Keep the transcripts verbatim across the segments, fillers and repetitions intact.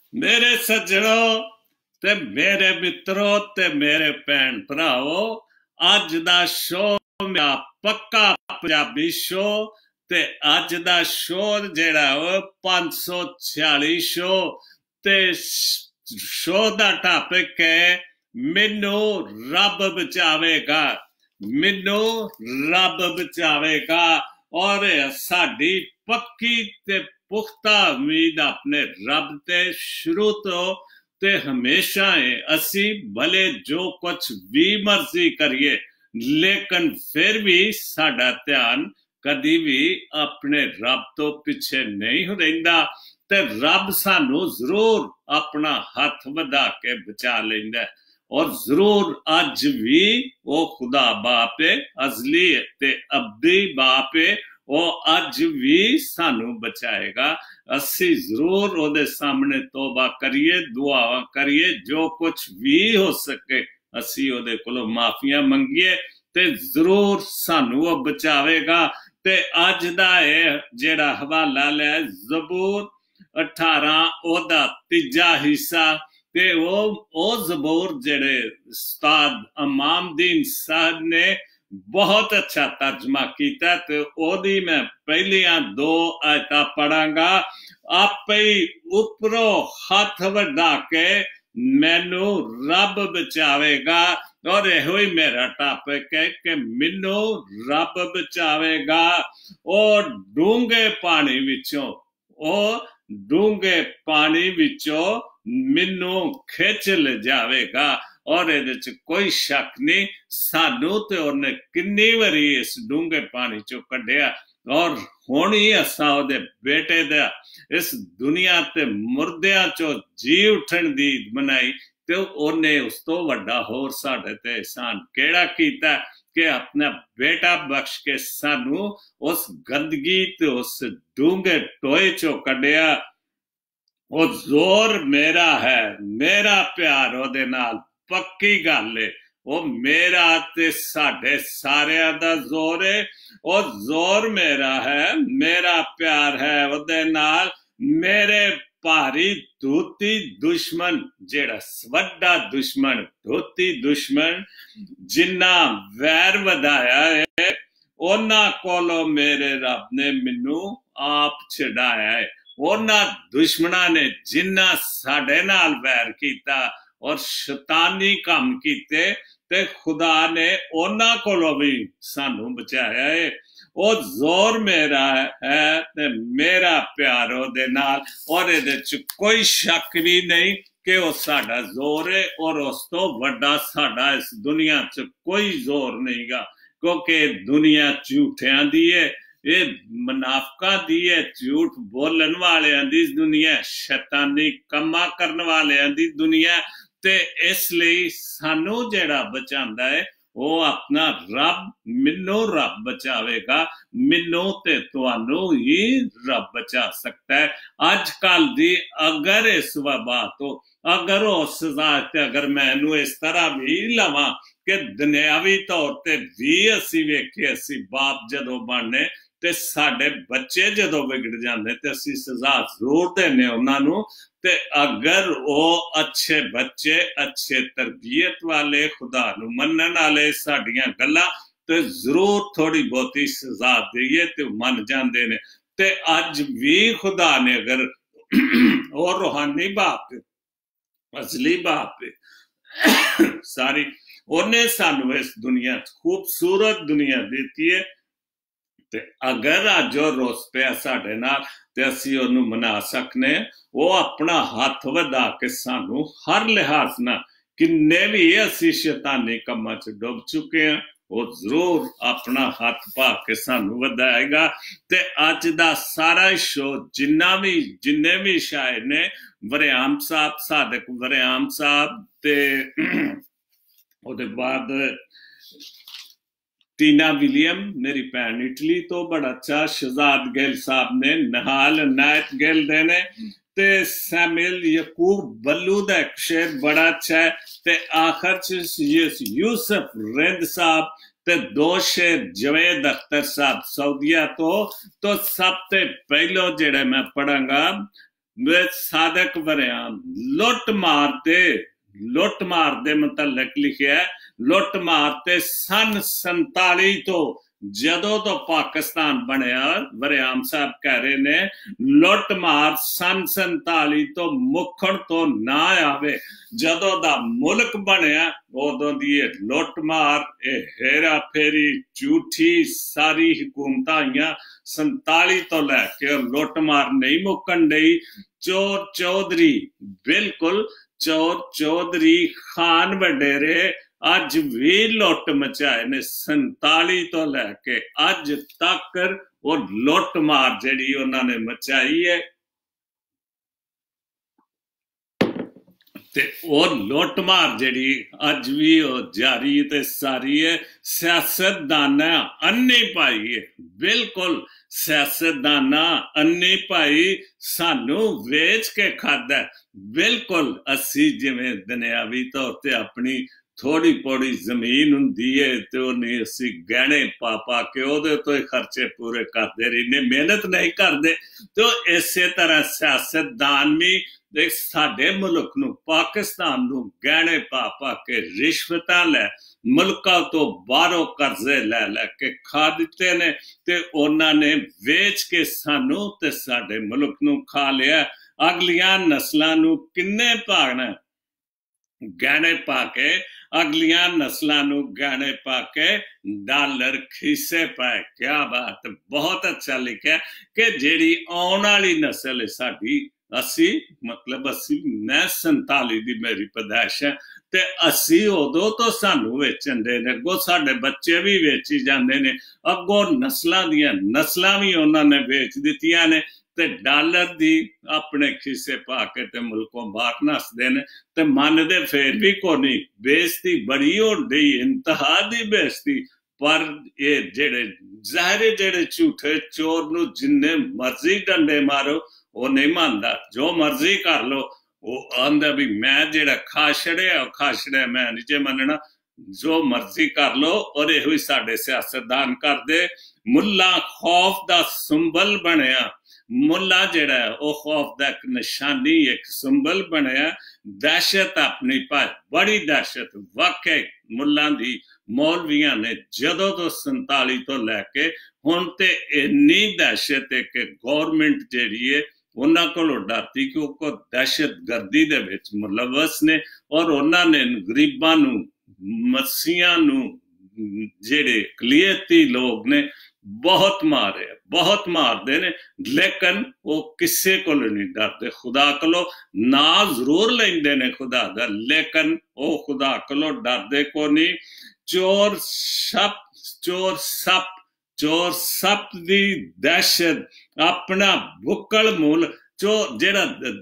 मेरे सज्जनों ते मेरे मित्रों ते मेरे भैन भराओ, अज दा शो मेरा पक्का पंजाबी शो ते अज दा शो जेड़ा पांच सौ छियाली शो ते शो दा टॉपिक है मैनू रब बचावेगा, मैनू रब बचावेगा। और साडी पक्की ते पुख्ता उम्मीद अपने रब ते शुरू तो ते हमेशा है। असी भले जो कुछ भी मर्जी करिए लेकिन फिर भी साडा ध्यान कदी भी अपने रब तो पिछे नहीं रहिंदा ते रब सानू जरूर अपना हथ वधा के बचा लैंदा है। और जरूर अज भी वो खुदा बाप है, अजली ते अब्दी बाप है, वो अज भी सानू बचाएगा। असी जरूर ओदे सामने तौबा करिए, दुआ करिए, जो कुछ भी हो सके असी ओदे कोलों माफिया मंगिए ते जरूर सानू वो बचावेगा। ते अज दा ये जेड़ा हवाला लिया ज़बूर अठारह ओदा तीजा हिस्सा ते वो ओ ज़बूर जेड़े उस्ताद इमामुद्दीन साहब ने बहुत अच्छा तर्जमा किया। तो ओदी मैं पहलियां दो आयता पढ़ांगा। आप ही उपरों हाथ वधा के मैनू रब बचावेगा। और यो ही मेरा टॉपिक है कि मैनू रब बचावेगा। और डूंगे पानी विचों ओ डूंगे पानी विचों मैनू खिच ले जावेगा। और ये कोई शक नहीं, सानू तो उन्हें किन्नी वारी इस डूंगे पानी चो कढ़िया और हुण ही असां ओहदे बेटे दा इस दुनिया ते मुर्दियां चो जी उठण दी बनाई। ते उन्हें उस तो वड्डा होर साडे ते एहसान केड़ा कीता कि अपना बेटा बख्श के सानू उस गंदगी ते उस डूंगे टोए चो कढ़िया। वो जोर मेरा है, मेरा प्यार ओहदे नाल पक्की गल है। वो मेरा ते साडे सारियां दा जोर है। वो जोर मेरा है, मेरा प्यार है ओहदे नाल। मेरे भारी धोती दुश्मन जेड़ा वड्डा दुश्मन धोती दुश्मन जिन्ना वैर वधाया है उन्हां कोलों मेरे रब ने मैनू आप छड़ाया है। उन्हां दुश्मनां ने जिन्ना साडे नाल वैर कीता और शैतानी काम कीते ते खुदा ने उन्हां कोलों भी सानू बचाया है। वो जोर मेरा है ते मेरा प्यार ओहदे नाल। और इहदे च कोई शक भी नहीं कि वो साडा जोर है और उस तो वड्डा साडा इस दुनिया च कोई जोर नहीं गा। क्योंकि दुनिया झूठियां दी है, ये मुनाफका दी है, झूठ बोलन वालियां दी दुनिया, शैतानी कम्मा करन वालियां दी दुनिया। ते इसलिए सानू जेड़ा बचांदा है वो अपना रब, मैनू रब बचावेगा। मैनू ते तुहानू ही रब बचा सकता है। अजकल दी अगर इस वबा तो अगर उस सजा ते अगर मैनू इस तरह भी लवां कि दुनियावी तौर ते भी असी वेखे असी बाप जदों बनने ते साडे बच्चे जदों बिगड़ जांदे ते असी सजा जरूर देने उन्हां नू। ते अगर वो अच्छे बच्चे अच्छे तरबियत वाले खुदा नू मनन वाले साडियां गल्लां ते जरूर थोड़ी बहुती सजा देइए ते मन जांदे ने। ते अज भी खुदा ने अगर और रूहानी बाप असली बाप सारी उन्हें सानू इस दुनिया खूबसूरत दुनिया दी है। ते अगर अज और रोस पिया साडे नाल ते असी ओनू मना सकने। वो अपना हाथ वधा के सानू हर लिहाज ना किन्ने भी असी शैतानी कम्मां च डुब चुके हैं वो जरूर अपना हाथ पा के सानू वधाएगा। ते अज दा सारा शो जिन्ना भी जिन्ने भी शायर ने वरियाम साहब सादक वरियाम साहब ते ओहदे बाद टीना विलियम मेरी भैन इटली तो बड़ा अच्छा, शहजाद गिल साहब ने, नहाल नायत गिल दे ने ते सैमुअल यकूब बल्लू दा एक शेर बड़ा अच्छा है। ते आखिर च यूसुफ रिंद साहब ते दो शेर जवेद अख्तर साहब सऊदिया तो तो सब ते पहलो जेड़े मैं पढ़ांगा सादक वरियाम लुट मारते लुट मार दे मुतलक लिखिया लुट मारते सन संताली तो जदों तो पाकिस्तान बनया वरियाम साहब कह रहे ने लुट मार सन संताली तो मुखड़ तो ना आवे जदों दा मुल्क बनया उदों दी लुट मार हेरा फेरी झूठी सारी हुकूमत आईयां संताली तो लैके लुट मार नहीं मुकन डई चोर चौधरी बिल्कुल चोर चौधरी खान वडेरे अज भी लुट मचाए ने संताली तो लैके अज तक वो लुट मार जिहड़ी उन्होंने मचाई है ते वो लुट मार जिहड़ी अज भी वो जारी ते सारी है सियासतदाना अन्ने पाई है बिल्कुल सियासतदाना अन्ने पाई सानू वेच के खादा बिल्कुल असी जिवें दुनियावी तौर ते अपनी थोड़ी थोड़ी जमीन हुंदी है ते उन्हें असी गहने पा पा के ओदे तो खर्चे पूरे करते रहिने मेहनत नहीं करते तो इसे तरह सियासतदान भी देख साडे मुल्क नूं पाकिस्तान नूं गहने पा पा के रिश्वतां लै मुल्कां तो बाहरों कर्जे लै लै के खा दिते ने ते उन्हां ने वेच के सानू ते साडे मुल्क नूं खा लिया अगलियां नस्लां नूं किन्ने भागना गहने पा के अगलियां नस्लां नूं गहने पा के डॉलर खीसे पाए क्या बात बहुत अच्छा लिखा कि जेड़ी आउण वाली नस्ल है साडी असी मतलब असी मैं संताली दी मेरी पैदाइश है ते असी उदों तो सानू वेचन दे ने अगों साडे बच्चे भी वेची जांदे ने अगों नस्लां दियां नस्लां भी उन्हां ने वेच दित्तियां ने ते डॉलर दी अपने खिस्से पा के ते मुल्कों बाहर नसदे ने ते मनदे फिर भी कोनी बेइज्जती बड़ी होंदी इंतहा दी बेइज्जती पर ये जेड़े ज़ाहिर जेड़े झूठे चोर नूं जिन्ने मर्जी डंडे मारो वो नहीं मानता जो मर्जी कर लो वो आंदा भी मैं जेड़ा खा छड़िया खा छड़िया मैं नहीं जे मनना जो मर्जी कर लो और यो ही साडे सियासतदान कर दे मुल्ला खौफ दा संबल बनया मुल्ला जेड़ा है वो खौफ दा एक निशानी एक संबल बनया दहशत अपनी पास बड़ी दहशत वाकई मुल्ला दी मौलवियां ने जदों तो संताली तो लैके हुण ते इन्नी दहशत है कि गौरमेंट जेड़ी है उन्हां कोलों डरती क्योंकि दहशत गर्दी दे विच मुलवस ने और उन्होंने गरीबां नूं मसीहां नूं जेड़े अकलियती लोग ने बहुत मारे बहुत मारते ने लेकिन वो किसी को नहीं डरते खुदा को ना जरूर लेंदे ने खुदा दा लेकिन वो खुदा को डरते को नहीं चोर सप चोर सप चोर सप दी दहशत अपना बुक्कल मूल चो जेड़ा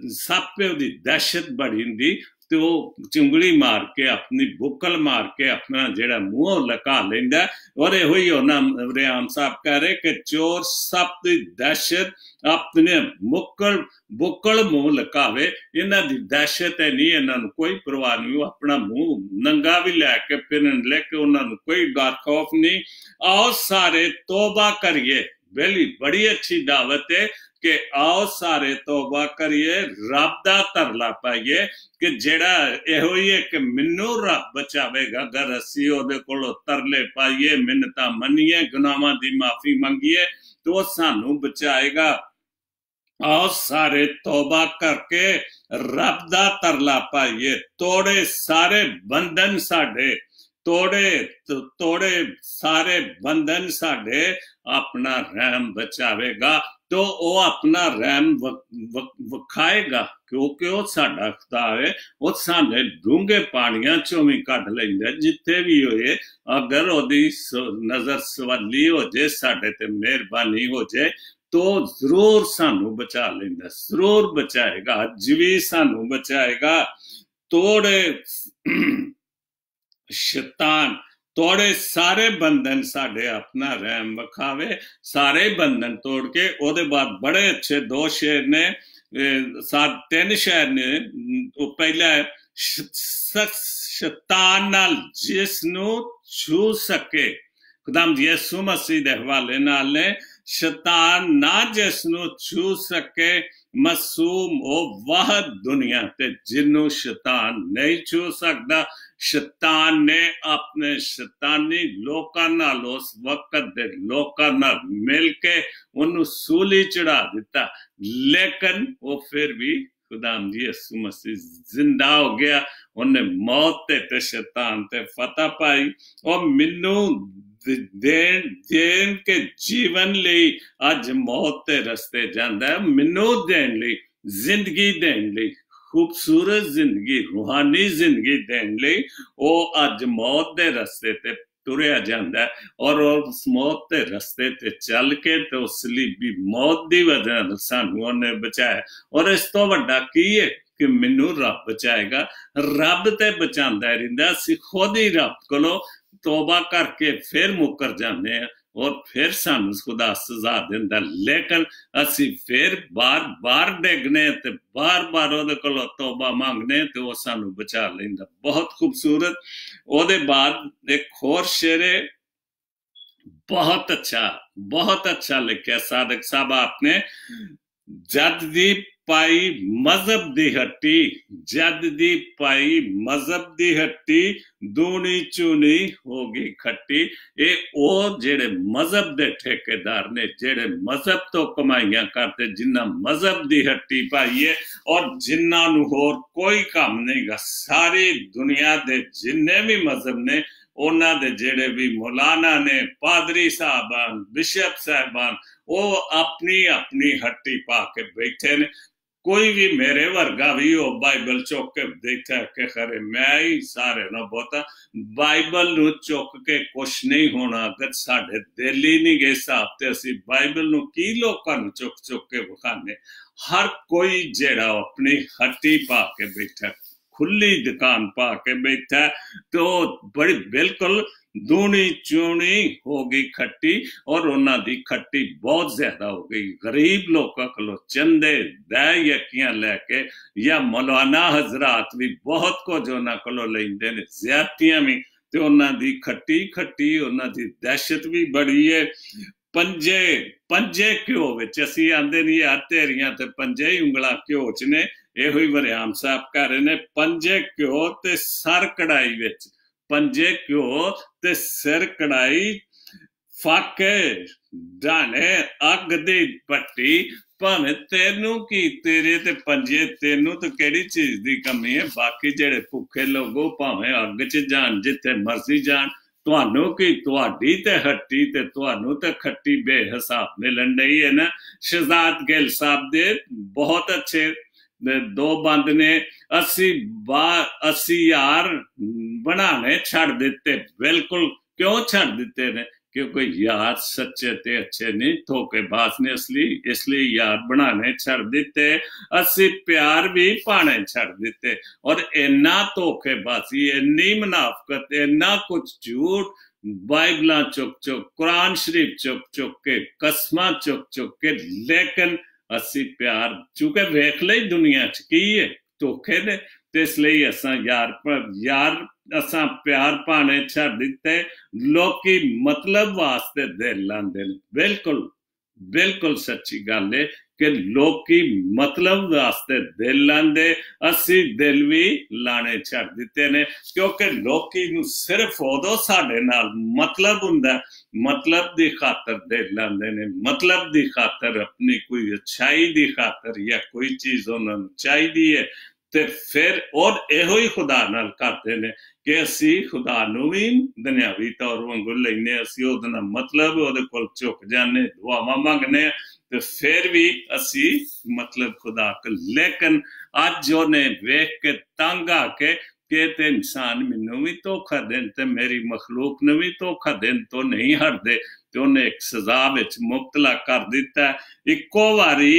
सप है उसकी दहशत बड़ी हुंदी तो चुंगली मार के अपनी बुक्कल मार के अपना जेड़ा मुंह लका लेंदा और यो ही होना वरियाम साहब कह रहे कि चोर सप दी दहशत अपने मुक्कल बुक्कल मुंह लकावे इन्हां दी दहशत है नहीं इन्हां नूं कोई परवाह नहीं अपना मुंह नंगा भी लैके फिरन लेके उन्हां नूं कोई डर खौफ नहीं आओ सारे तौबा करिए बेली बड़ी अच्छी दावत है कि आओ सारे तौबा करिए रब दा तरला पाइए कि जेड़ा एहो ही है कि मिन्नू रब बचावेगा अगर असी ओदे कोलों तरले पाइए मिन्नतां मन्निए गुनाहां दी माफी मंगिए तो सानू बचाएगा आओ सारे तौबा करके रब दा तरला पाइए तोड़े सारे बंधन साडे तोड़े तो तोड़े सारे बंधन साडे अपना रहम बचावेगा तो वो अपना रहम वखाएगा क्योंकि वो साडा खुदा है वो साने डूंगे पानियां चों भी कढ लैंदा जिथे भी होए अगर ओदी नजर सवाली हो जाए साडे ते मेहरबानी हो जाए तो जरूर सानू बचा लेंदा जरूर बचाएगा अज भी सानू बचाएगा तोड़े शैतान तोड़े सारे बंधन साडे अपना रहम वखावे सारे बंधन तोड़ के ओदे बाद बड़े अच्छे दो शेर ने सात तीन शेर ने पहला शैतान नाल जिसनू छू सके खुदाम यसू मसीह दे हवाले नाल ने शैतान ना जिसनों छू सके मासूम ओ वाह दुनिया ते जिन्नों शैतान नहीं छू सकता। शैतान ने अपने शैतानी लोकां नाल उस वक्त दे लोकां नाल मिल के उन्होंने सूली चढ़ा दिता, लेकिन वो फिर भी खुदाम जी यीशु मसीह जिंदा हो गया, उन्हें मौत ते ते शैतान ते फतह पाई। और मैनू देन देन के जीवन ਲਈ ਅੱਜ मौत ते रस्ते ਜਾਂਦਾ है, मैनू देन ਲਈ जिंदगी देन ਲਈ खूबसूरत जिंदगी रूहानी जिंदगी देन ਲਈ ਉਹ ਅੱਜ मौत ਦੇ रस्ते ते तुरया जाता है। और उस मौत के रस्ते ते चल के तो उस लिए भी मौत की वजह सानू उन्हें बचाया। और इस तो वड्डा की है कि मैनू रब बचाएगा, रब ते बचांदा रहिंदा, असीं खुद ही रब कोलों तौबा करके फिर मुकर जाते हैं और फिर सानू खुदा सजा दिंदा, लेकिन असी फिर बार बार डिगने ते बार बार ओहदे कोलों तौबा मांगने ते वो सानू बचा लैंदा। बहुत खूबसूरत। ओहदे बाद एक होर शेरे बहुत अच्छा बहुत अच्छा लिखा सादक साहब आपने, जद दी पाई मजहब दी हट्टी, जद दी पाई मजहब दी हट्टी दूनी चूनी होगी खट्टी। ये ओ जेड़े मजहब दे ठेकेदार ने, जेड़े मजहब तो कमाइयां करते, जिन्ना मजहब दी हट्टी पाई है और जिन्ना नू होर कोई काम नहीं गा। सारी दुनिया दे जिन्ने भी मजहब ने, उन्हां दे जेड़े भी मौलाना ने, पादरी साहबान, बिशप साहबान, वो अपनी अपनी हट्टी पा के बैठे ने। कोई भी मेरे वर्गा भी हो बाइबल चुक के देखा कि खरे मैं ही सारे ना बहुता, बाइबल नू चुक के कुछ नहीं होना अगर साढ़े दिल ही नहीं गए हिसाब ते असी बाइबल नू की लोकां नू चुक चुक के विखाने। हर कोई जेड़ा अपनी हट्टी पा के बैठा, खुली दुकान पा के बैठा, तो बड़ी बिल्कुल दूनी चूनी होगी खट्टी। और उन्हां दी खट्टी बहुत ज्यादा हो गई। गरीब लोगों को चंदे दै यकियां लैके या मौलाना हजरात भी बहुत कुछ उन्हां कोलों लैंदे ने, ज्यादतियां भी, ते उन्हां दी खट्टी खट्टी, उन्हां दी दहशत भी बड़ी है। पंजे पंजे घ्यो विच असीं आंदे नहीं यार तेरियां ते पंजे ही उंगलां घ्यो च ने, इहो ही वरियाम साहब कह रहे ने, पंजे घ्यो ते सर कढ़ाई विच, पंजे घ्यो ते सिर कढ़ाई, फाके डाने अग दी पट्टी। भावें तेनू की तेरे ते पंजे, तेनू तो केड़ी चीज दी कमी है। बाकी जेड़े भुखे लोगो भावें अग च जान, जिथे मर्जी जान, तुहानू की तुहाडी ते हट्टी ते तुहानू ते खट्टी बेहिसाब मिलन डई है ना। शहजाद गिल साहब दे बहुत अच्छे दो बंद ने, अस्सी बा अस्सी यार बनाने छड़ दिते। बिल्कुल क्यों छड़ दिते ने? क्योंकि यार सच्चे ते अच्छे नहीं, धोखेबाज ने, इसलिए इसलिए यार बनाने छड़ दिते। अस्सी प्यार भी पाने छड़ दिते। और इन्ना धोखेबाजी, इन्नी मुनाफकत, इन्ना कुछ झूठ, बाइबल चुक चुक, कुरान शरीफ चुक चुक के, कसमां चुक चुक के, लेकिन असी प्यार चूंकि वेख ले दुनिया च की है धोखे ने, ते इसलिए असा यार यार असा प्यार पाने छड़ दिते। लोकी मतलब वास्ते दिल लांदे ने। बिल्कुल बिल्कुल सच्ची गल है कि लोकी मतलब वास्ते दिल लांदे, असी दिल भी लाने छड़ दिते ने। क्योंकि लोकी नू सिर्फ उदों साडे नाल मतलब हुंदा, मतलब दी खातर दिल लांदे ने, मतलब दी खातर, अपनी कोई अच्छाई दी खातर या कोई चीज उन्हां नू चाहीदी है, ते फिर और इहो ही खुदा नाल करदे ने कि असी खुदा नू भी दुनियावी तौर वांगू लैने, असी उहदे नाल मतलब उहदे कोल झुक जाने, दुआवां मंगने, ते फिर भी असी मतलब खुदा को। लेकिन अज उन्हें वेख के तंग आके कि ते इंसान मैनू भी धोखा देन ते मेरी मखलूक ने भी धोखा देन तो नहीं हटदे, ते उन्हें एक सजा विच मुबतला कर दिता। इक्को वारी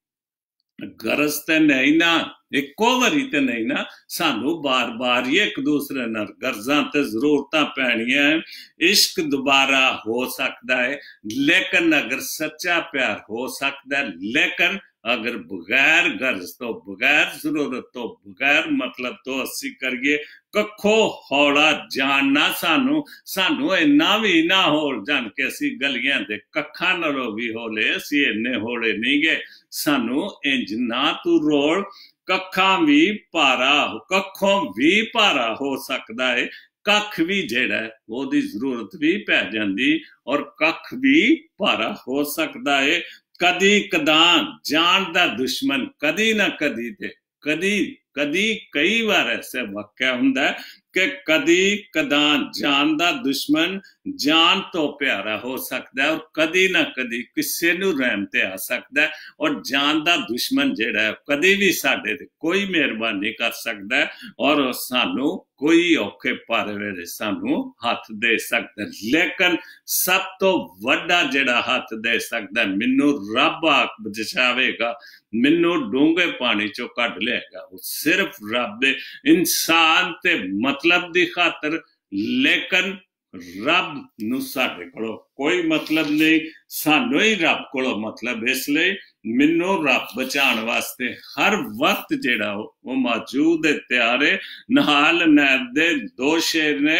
गरज ते नहीं ना, इक्को वारी ते नहीं ना, सानू बार बार ही एक दूसरे नाल गरजां ते जरूरतां पैणियां है। इश्क दोबारा हो सकता है, लेकिन अगर सच्चा प्यार हो सकता है, लेकिन अगर बगैर गर्ज तो बगैर जरूरत तो बगैर मतलब तो असी करिए कखो हौला जानना सानू सानू इन्ना भी ना हो जान के असी गलियां दे कखा नालों भी होले असी इन्ने होले नहीं गए सानू इंज ना तू रोल कखा भी भारा कखों भी भारा हो सकता है कख भी जेड़ा ओदी जरूरत भी पै जांदी और कख भी भारा हो सकता है कदी कदां जान दा दुश्मन कदी ना कदी ते कदी कदी कई बार ऐसे वाकया हुंदा है कि कदी कदां जान दा दुश्मन जान तो प्यारा हो सकता है और कदी ना कदी किसी नूं रहम ते आ सकता है और जान दा दुश्मन जेड़ा है कदी भी साडे ते कोई मेहरबानी कर सकता है और सानू कोई औखे पारे वेले सानू हाथ दे सकता है लेकिन सब तो वड्डा जेड़ा हाथ दे सकता है मैनू रब आख बचावेगा मैनू डूंगे पानी चो कढ लेगा वो सिर्फ रब इंसान ते मतलब दी खातर लेकिन रब नू साडे कोलों कोई मतलब नहीं सानू ही रब कोलों मतलब इसलिए मैनू रब बचाण वास्ते हर वक्त जेड़ा वो मौजूद है तैयार है नहाल नैर दे दो शेर ने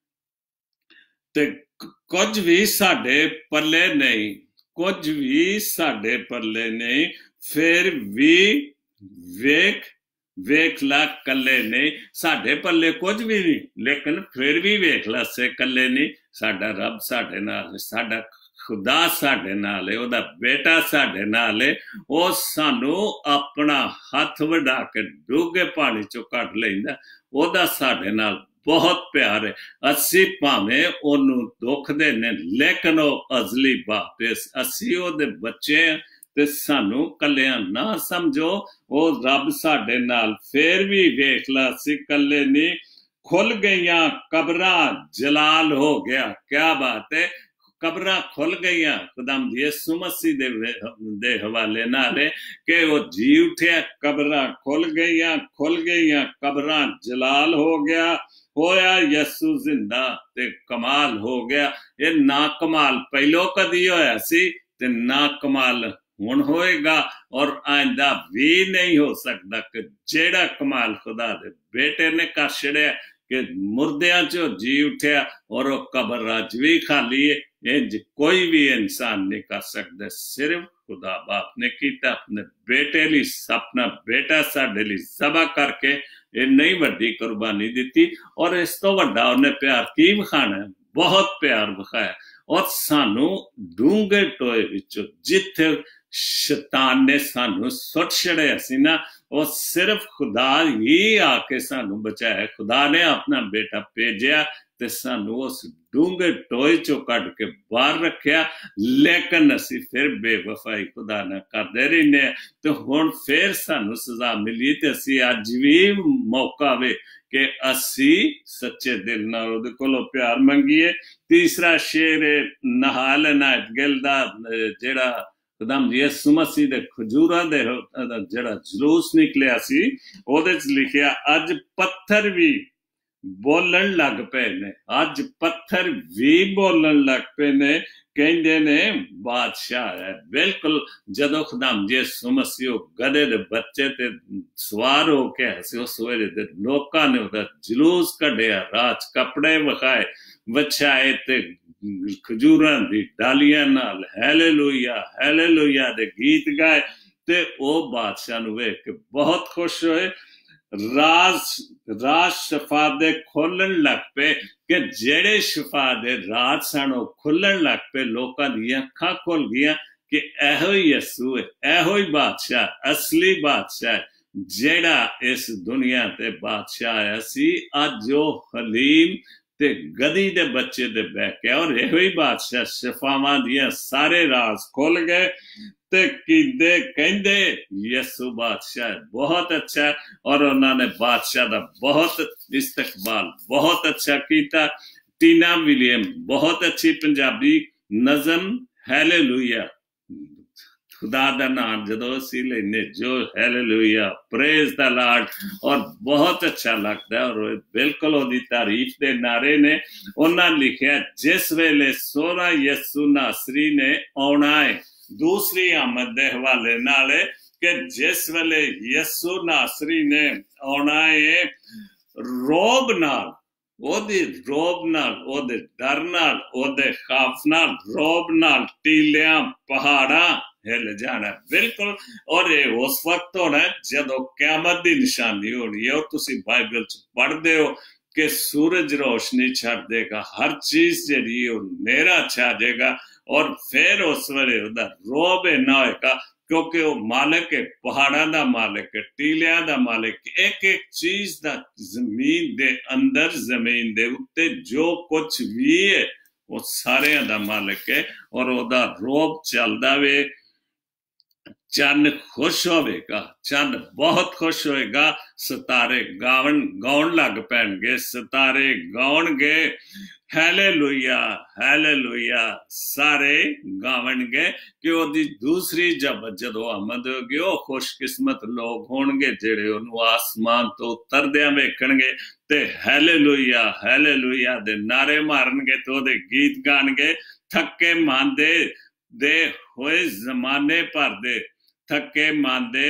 ते कुछ भी साडे पल्ले नहीं कुछ भी साडे पल्ले नहीं फिर भी वेख वेख ला कले नहीं साडे पल्ले कुछ भी नहीं लेकिन फिर भी वेख ला से कले नहीं साडा रब साडे नाल साडा खुदा साडे नाल है ओदा बेटा साडे नाल है ओ सानू अपना हथ वडा के डूंगे पानी चो कढ लैंदा ओदा साडे नाल बहुत प्यार है असी भावें ओनू दुख देने लेकिन ओ अजली बाप है असी ओदे बच्चे ते सानू कलियां ना समझो ओ रब साडे नाल फिर भी वेख ला असी कले नहीं खुल गईयां कब्रां जलाल हो गया क्या बात है कब्रां खुल गईयां खुदाम यीशु मसीह दे दे हवाले नाल के वो जी उठे कब्रां खुल गईयां खुल गईयां कब्रां जलाल हो गया होया यीशु जिंदा ते कमाल हो गया ये ना कमाल पहलो कदी होया सी ते ना कमाल हुण होएगा और आइंदा भी नहीं हो सकता कि जेड़ा कमाल खुदा दे बेटे ने कर छड़िया कि मुर्दियां चो जी उठया और वो कबर अज भी खाली है इंज कोई भी इंसान नहीं कर सकता सिर्फ खुदा बाप ने किया अपने बेटे लिए अपना बेटा साडे लिए ज़बह करके ये नहीं वड्डी कुर्बानी दी और इस तो वड्डा उन्हें प्यार की विखाना है बहुत प्यार विखाया और सानू डूंगे टोए विचों जिथे शैतान ने सानू सुट छड़िया सी ना वो सिर्फ खुदा ही आके सानू बचाया खुदा ने अपना बेटा भेजा ते सानू उस डूंगे टोए चो कढ के बाहर रखिया लेकिन असी फिर बेवफाई खुदा ना करते रहने तो हुण फिर सानू सजा मिली ते असी अज भी मौका वे कि असी सच्चे दिल नाल उहदे कोलों प्यार मंगीए तीसरा शेर नहाल नायत गिल दा जेड़ा खुदाम यीशु मसीह दे खजूरां दे जेड़ा जलूस निकलिया सी ओहदे च लिखिया अज पत्थर भी बोलन लग पे ने अज पत्थर भी बोलन लग पे ने कहंदे ने बादशाह है बिल्कुल जदों खुदाम यीशु मसीह गधे दे बच्चे ते सवार हो के हसे उस वेले दे लोकां ने ओहदा जलूस कढिया राज कपड़े विखाए वछाए ते खजूरां दी डालियां नाल हालेलुया हालेलुया दे गीत गाए ते ओ बादशाह नूं वेख के बहुत खुश होए राज राज शफा दे खोलन लग पे कि जेड़े शफा दे राज सन ओ खुलन लग पे लोकां दी अखां खुल गईयां कि एहो ही यीशु है एहो ही बादशाह असली बादशाह जेड़ा इस दुनिया ते बादशाह है सी अज ओ हलीम ते गधी दे बच्चे दे बैठे और यही ही बादशाह शफावां दियां सारे राज खोल गए ते कीदे कहंदे यीशु बादशाह बहुत अच्छा और उन्होंने बादशाह दा बहुत इस्तकबाल बहुत अच्छा कीता टीना विलियम बहुत अच्छी पंजाबी नज़म हालेलुया खुदा दा नाम जदों असीं लैने जो हालेलुया प्रेज द लॉर्ड और बहुत अच्छा लगता है और बिल्कुल ओदी तारीफ दे नारे ने उन्होंने लिखिया जिस वेले सोहरा यीशु नासरी ने आउणा है दूसरी आमद दे हवाले नाल कि जिस वेले यसु नासरी ने आना है रोब नाल ओदी रोब नाल ओदे डर नाल ओदे खौफ नाल रोब नाल टीलियां पहाड़ा हिल जाना बिल्कुल। और ये उस वक्त होना जदों क़यामत दी निशानी होनी है। और तुसी बाइबल च पढ़दे हो कि सूरज रोशनी छड़ देगा, हर चीज जिहड़ी है नेरा छा जाएगा। और फिर उस वेले ओदा रोब इन्ना होएगा क्योंकि वो मालिक है, पहाड़ा दा मालिक है, टीलियां दा मालिक, एक एक चीज दा जमीन दे अंदर जमीन दे उत्ते जो कुछ भी है वो सारे दा मालिक है। और ओदा रोब चलदा वे। चंद खुश होवेगा, चंद बहुत खुश होएगा। सितारे गावन गाउन लग पैणगे, सितारे गाउणगे हालेलुया हालेलुया, सारे गावणगे कि ओदी दूसरी जब जदों आमद होगी वो खुशकिस्मत लोग होणगे जेड़े ओनू आसमान तो उतरदियां वेखणगे ते हालेलुया हालेलुया दे नारे मारनगे तो ओदे गीत गाणगे। थके मांदे दे होए जमाने भर दे, थके मांदे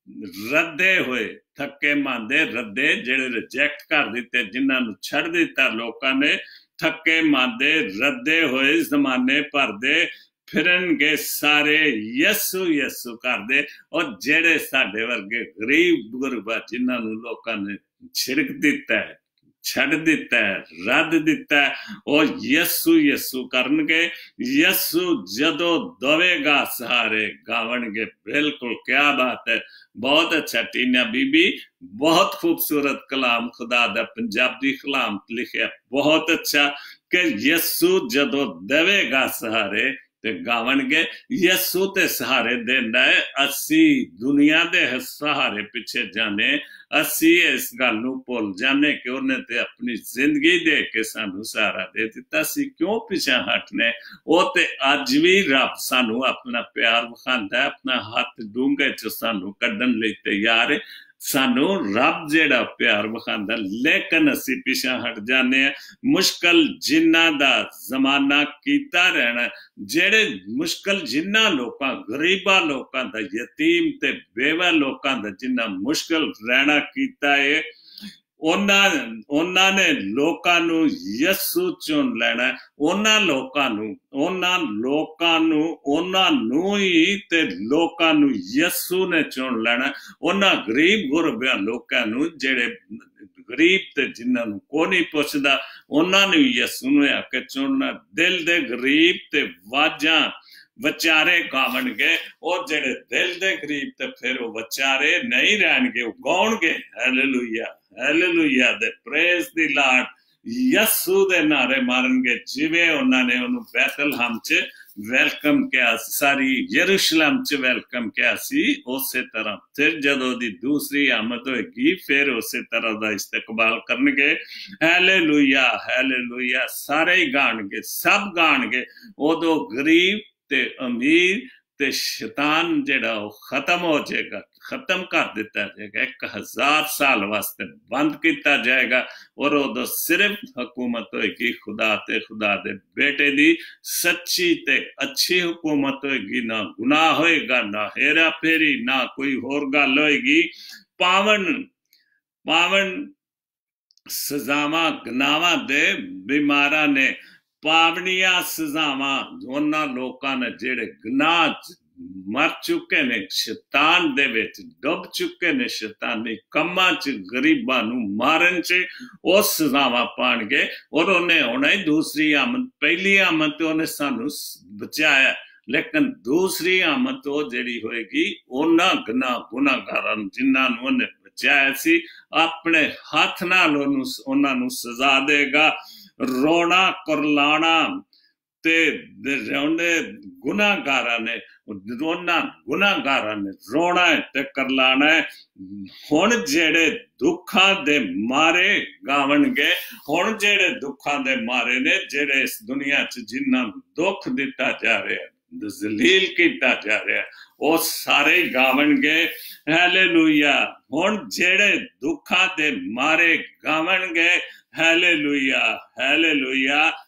रद्दे होए, थके मांदे रद्दे जेड़े रिजेक्ट कर दिते, जिन्हां नू छड़ दिता लोकां ने, थके मांदे रद्दे होए जमाने भर दे फिरनगे सारे यसु यसु करदे। और जेड़े साडे वर्गे गरीब गुरबा जिन्हां नू लोकां ने छिड़क दिता है, छड़ दिता है, रद्द दिता है, और यसु यसु करनगे। यसु जदों दवेगा सहारे गावणगे। बिल्कुल क्या बात है, बहुत अच्छा टीना बीबी, बहुत खूबसूरत कलाम खुदा दा पंजाबी कलाम लिखिया, बहुत अच्छा कि यसु जदों दवेगा सहारे ते गावणगे। यसु ते सहारे देंदा है, असी दुनिया दे सहारे पिछे जाने, असी इस गल नू भुल जाने कि उन्हें ते अपनी जिंदगी दे के सानू सहारा दे दिता, असी क्यों पिछा हटने। वो ते अज भी रब सानू अपना प्यार विखांदा है, अपना हाथ डूंगे च सानू कड्डन लई तैयार है, सानू रब जेड़ा प्यार विखांदा। लेकिन असी पिछा हट जाने हैं। मुश्किल जिन्ना दा जमाना कीता रहना, जेड़े मुश्किल जिन्ना लोकां गरीबा लोकां दा, यतीम ते बेवा लोकां दा जिन्ना मुश्किल रहना कीता है, ਉਹਨਾਂ ਉਹਨਾਂ ਨੇ ਲੋਕਾਂ ਨੂੰ ਯਿਸੂ ਚੁਣ ਲੈਣਾ। ਉਹਨਾਂ ਲੋਕਾਂ ਨੂੰ ਉਹਨਾਂ ਲੋਕਾਂ ਨੂੰ ਉਹਨਾਂ ਨੂੰ ਹੀ ਤੇ ਲੋਕਾਂ ਨੂੰ ਯਿਸੂ ਨੇ ਚੁਣ ਲੈਣਾ। ਉਹਨਾਂ ਗਰੀਬ ਗੁਰਬਿਆਂ ਲੋਕਾਂ ਨੂੰ ਜਿਹੜੇ ਗਰੀਬ ਤੇ ਜਿਨ੍ਹਾਂ ਨੂੰ ਕੋਈ ਨਹੀਂ ਪੁੱਛਦਾ, ਉਹਨਾਂ ਨੂੰ ਯਿਸੂ ਨੂੰ ਆ ਕੇ ਚੁਣਨਾ। ਦਿਲ ਦੇ ਗਰੀਬ ਤੇ ਵਾਜਾਂ ਵਿਚਾਰੇ ਗਾਵਣਗੇ। ਉਹ ਜਿਹੜੇ ਦਿਲ ਦੇ ਗਰੀਬ ਤੇ ਫਿਰ ਉਹ ਵਿਚਾਰੇ ਨਹੀਂ ਰਹਿਣਗੇ, ਉਹ ਗਾਉਣਗੇ ਹਾਲੇਲੂਇਆ ਹਾਲੇਲੂਇਆ ਦੇ ਪ੍ਰੇਜ਼ ਦੀ ਲਾਡ ਯਸੂ ਦੇ ਨਾਰੇ ਮਾਰਨਗੇ, ਜਿਵੇਂ ਉਹਨਾਂ ਨੇ ਉਹਨੂੰ ਬੈਤਲਹਮ ਚ ਵੈਲਕਮ ਕਿਹਾ, ਸਾਰੀ ਯਰੂਸ਼ਲਮ ਚ ਵੈਲਕਮ ਕਿਹਾ ਸੀ। ਉਸੇ ਤਰ੍ਹਾਂ ਫਿਰ ਜਦੋਂ ਦੀ ਦੂਸਰੀ ਆਮਦ ਹੋਏਗੀ ਫਿਰ ਉਸੇ ਤਰ੍ਹਾਂ ਦਾ ਇਸਤਕਬਾਲ ਕਰਨਗੇ। ਹਾਲੇਲੂਇਆ ਹਾਲੇਲੂਇਆ, ਸਾਰੇ ਹੀ ਗਾਣਗੇ, ਸਭ ਗਾਣਗੇ। ਉਦੋਂ ਗਰੀਬ ਤੇ ਅਮੀਰ ਤੇ ਸ਼ੈਤਾਨ ਜਿਹੜਾ ਉਹ ਖਤਮ ਹੋ ਜਾਏਗਾ, खत्म कर दिता जाएगा, एक हजार साल वास्ते बंद किया जाएगा। और उदो सिर्फ हुकूमत होगी खुदा ते खुदा दे बेटे दी, सच्ची ते अच्छी हुकूमत होगी। ना गुनाह होएगा, ना हेरा फेरी, ना कोई होर गल होएगी। पावन पावन सजावा गनावा दे बीमारा ने, पावनिया सजावा उन्हां लोकां ने जेड़े गनाह मर चुके ने, शैतान दे विच डुब चुके ने, शैतानी कम्मां च गरीबां नू मारन च वो सजावां पाणगे। और उन्हें होना ही दूसरी आमद, पहली आमद तो उन्हें सानू बचाया, लेकिन दूसरी आमद तो जिहड़ी होएगी उन्हां गनाह गुनाहगारां जिन्हां नू उन्हें बचाया सी, अपने हथ नाल उन्हां नू सजा देगा। रोना कुरलाना ते रोने गुनाहगारां ने, रोना गुनाहगारां ने रोना है ते करलाना है। हुण जेड़े दुखां दे मारे गावणगे, हुण जेड़े दुखां दे मारे ने, जेड़े इस दुनिया च जिन्हां दुख दिता जा रहा है, जलील किया जा रहा है, वो सारे गावणगे हालेलुया। हुण जेड़े दुखां दे मारे गावणगे हालेलुया हालेलुया।